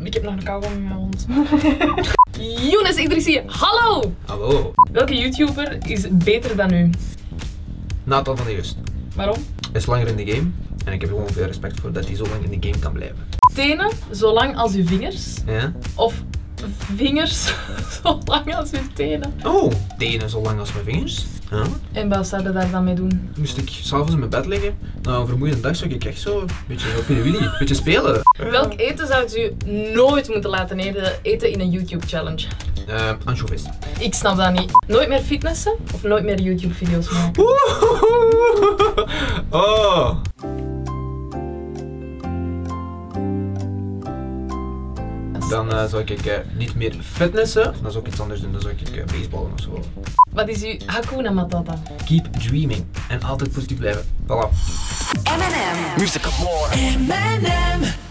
Ik heb nog een kauwgom in mijn mond. Younes Idrissi, hallo! Hallo. Welke YouTuber is beter dan u? Nathan van der Just. Waarom? Hij is langer in de game en ik heb er gewoon veel respect voor dat hij zo lang in de game kan blijven. Tenen zo lang als uw vingers? Ja? Of vingers zo lang als uw tenen? Oh, tenen zo lang als mijn vingers. Ja? En wat zou je daar dan mee doen? Moest ik s'avonds in mijn bed liggen, na een vermoeiende dag zou ik echt zo een beetje op in de willy, een beetje spelen. Welk eten zou u nooit moeten laten eten in een YouTube challenge? Anchovies. Ik snap dat niet. Nooit meer fitnessen of nooit meer YouTube video's maken? Oh. Dan zou ik niet meer fitnessen, dan zou ik iets anders doen, dan zou ik baseballen of zo. Wat is uw Hakuna Matata? Keep dreaming en altijd positief blijven. Voilà. M&M. Music of more. M&M.